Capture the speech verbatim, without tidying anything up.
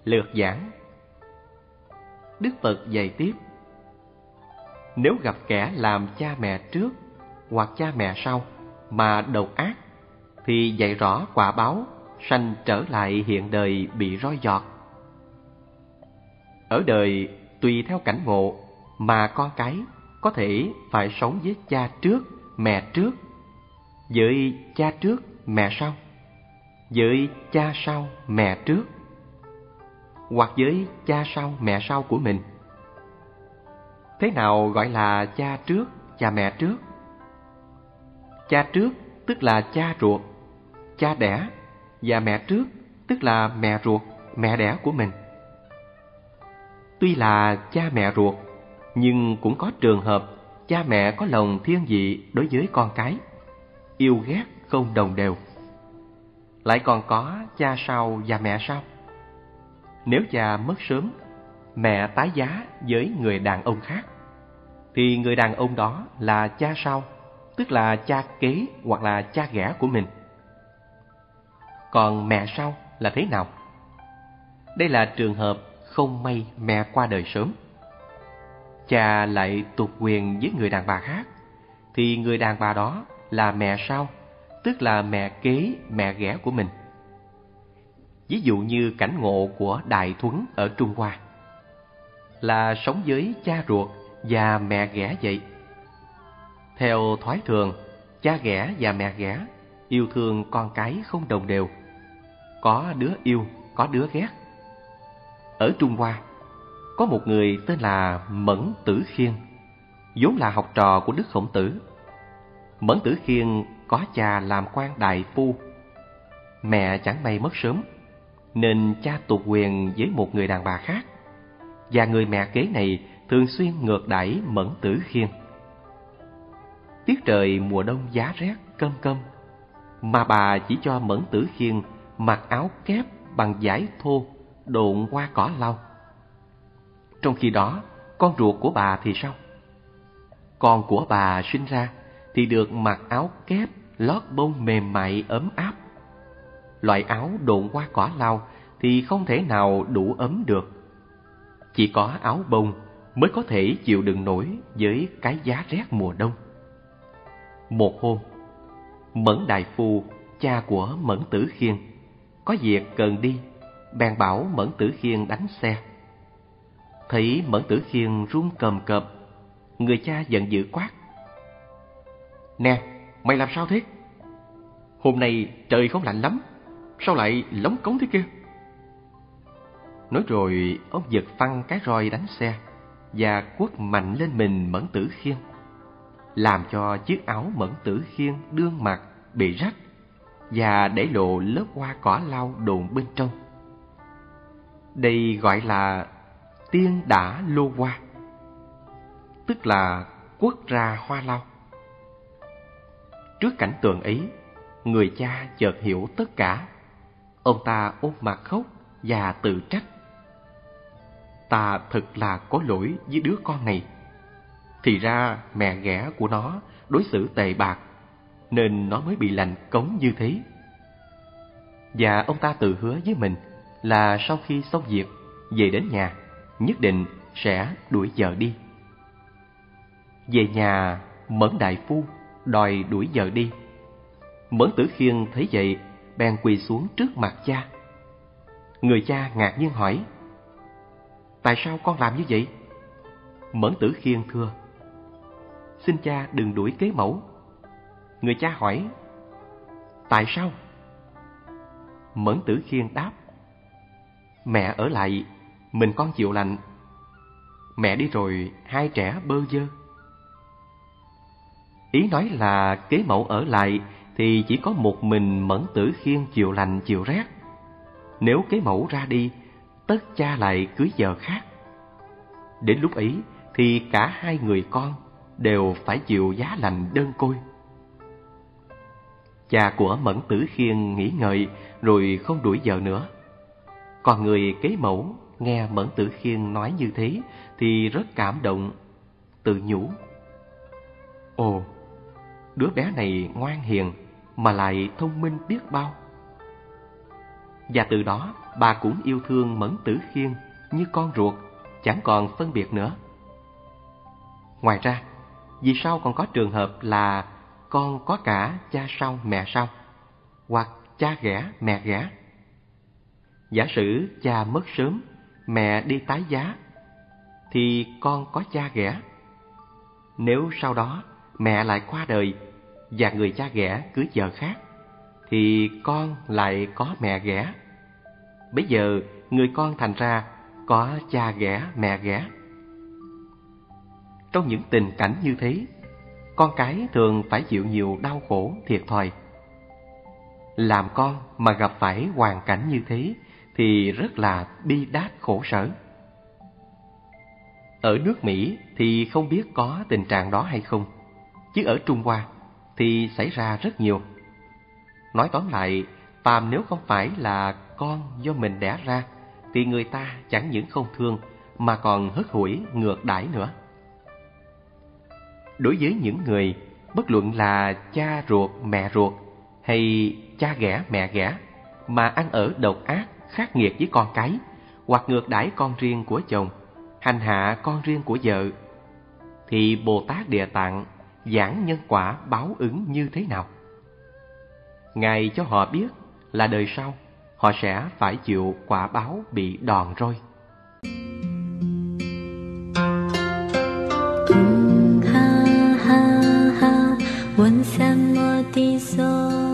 lược giảng. Đức Phật dạy tiếp: nếu gặp kẻ làm cha mẹ trước hoặc cha mẹ sau mà độc ác, thì dạy rõ quả báo sanh trở lại hiện đời bị roi giọt. Ở đời tùy theo cảnh ngộ mà con cái có thể phải sống với cha trước, mẹ trước, với cha trước, mẹ sau, với cha sau, mẹ trước, hoặc với cha sau, mẹ sau của mình. Thế nào gọi là cha trước, cha mẹ trước? Cha trước tức là cha ruột, cha đẻ, và mẹ trước tức là mẹ ruột, mẹ đẻ của mình. Tuy là cha mẹ ruột, nhưng cũng có trường hợp cha mẹ có lòng thiên vị đối với con cái, yêu ghét không đồng đều. Lại còn có cha sau và mẹ sau. Nếu cha mất sớm, mẹ tái giá với người đàn ông khác, thì người đàn ông đó là cha sau, tức là cha kế hoặc là cha ghẻ của mình. Còn mẹ sau là thế nào? Đây là trường hợp không may mẹ qua đời sớm, cha lại tục quyền với người đàn bà khác, thì người đàn bà đó là mẹ sau, tức là mẹ kế, mẹ ghẻ của mình. Ví dụ như cảnh ngộ của Đại Thuấn ở Trung Hoa, là sống với cha ruột và mẹ ghẻ vậy. Theo thói thường, cha ghẻ và mẹ ghẻ yêu thương con cái không đồng đều, có đứa yêu, có đứa ghét. Ở Trung Hoa, có một người tên là Mẫn Tử Khiên, vốn là học trò của Đức Khổng Tử. Mẫn Tử Khiên có cha làm quan đại phu, mẹ chẳng may mất sớm, nên cha tục quyền với một người đàn bà khác, và người mẹ kế này thường xuyên ngược đãi Mẫn Tử Khiên. Tiết trời mùa đông giá rét căm căm, mà bà chỉ cho Mẫn Tử Khiên mặc áo kép bằng vải thô độn qua cỏ lau. Trong khi đó, con ruột của bà thì sao? Con của bà sinh ra thì được mặc áo kép lót bông mềm mại ấm áp. Loại áo độn qua cỏ lau thì không thể nào đủ ấm được. Chỉ có áo bông mới có thể chịu đựng nổi với cái giá rét mùa đông. Một hôm, Mẫn đại phu, cha của Mẫn Tử Khiên, có việc cần đi, bèn bảo Mẫn Tử Khiên đánh xe. Thấy Mẫn Tử Khiên run cầm cập, người cha giận dữ quát: nè, mày làm sao thế? Hôm nay trời không lạnh lắm, sao lại lóng cống thế kia? Nói rồi ông giật phăng cái roi đánh xe và quất mạnh lên mình Mẫn Tử Khiên, làm cho chiếc áo Mẫn Tử Khiên đương mặc bị rách và để lộ lớp hoa cỏ lau đồn bên trong. Đây gọi là tiên đả lô hoa, tức là quất ra hoa lau. Trước cảnh tượng ấy, người cha chợt hiểu tất cả. Ông ta ôm mặt khóc và tự trách: ta thật là có lỗi với đứa con này. Thì ra mẹ ghẻ của nó đối xử tệ bạc, nên nó mới bị lạnh cống như thế. Và ông ta tự hứa với mình là sau khi xong việc, về đến nhà nhất định sẽ đuổi vợ đi. Về nhà, Mẫn đại phu đòi đuổi vợ đi. Mẫn Tử Khiên thấy vậy, bèn quỳ xuống trước mặt cha. Người cha ngạc nhiên hỏi: tại sao con làm như vậy? Mẫn Tử Khiên thưa: xin cha đừng đuổi kế mẫu. Người cha hỏi: tại sao? Mẫn Tử Khiên đáp: mẹ ở lại, mình con chịu lạnh. Mẹ đi rồi, hai trẻ bơ vơ. Ý nói là kế mẫu ở lại thì chỉ có một mình Mẫn Tử Khiên chịu lạnh chịu rét. Nếu kế mẫu ra đi, tất cha lại cưới vợ khác. Đến lúc ấy thì cả hai người con đều phải chịu giá lạnh đơn côi. Cha của Mẫn Tử Khiên nghĩ ngợi rồi không đuổi vợ nữa. Còn người kế mẫu nghe Mẫn Tử Khiên nói như thế thì rất cảm động, tự nhủ: ồ, đứa bé này ngoan hiền mà lại thông minh biết bao. Và từ đó bà cũng yêu thương Mẫn Tử Khiên như con ruột, chẳng còn phân biệt nữa. Ngoài ra, vì sao còn có trường hợp là con có cả cha sau mẹ sau, hoặc cha ghẻ mẹ ghẻ? Giả sử cha mất sớm, mẹ đi tái giá, thì con có cha ghẻ. Nếu sau đó mẹ lại qua đời và người cha ghẻ cưới vợ khác, thì con lại có mẹ ghẻ. Bây giờ người con thành ra có cha ghẻ mẹ ghẻ. Trong những tình cảnh như thế, con cái thường phải chịu nhiều đau khổ thiệt thòi. Làm con mà gặp phải hoàn cảnh như thế thì rất là bi đát khổ sở. Ở nước Mỹ thì không biết có tình trạng đó hay không, chứ ở Trung Hoa thì xảy ra rất nhiều. Nói tóm lại, phàm nếu không phải là con do mình đẻ ra, thì người ta chẳng những không thương mà còn hất hủi ngược đãi nữa. Đối với những người, bất luận là cha ruột mẹ ruột hay cha ghẻ mẹ ghẻ, mà ăn ở độc ác khắc nghiệt với con cái, hoặc ngược đãi con riêng của chồng, hành hạ con riêng của vợ, thì Bồ Tát Địa Tạng giảng nhân quả báo ứng như thế nào? Ngài cho họ biết là đời sau họ sẽ phải chịu quả báo bị đòn roi. Ha ha ha, 问三摩地所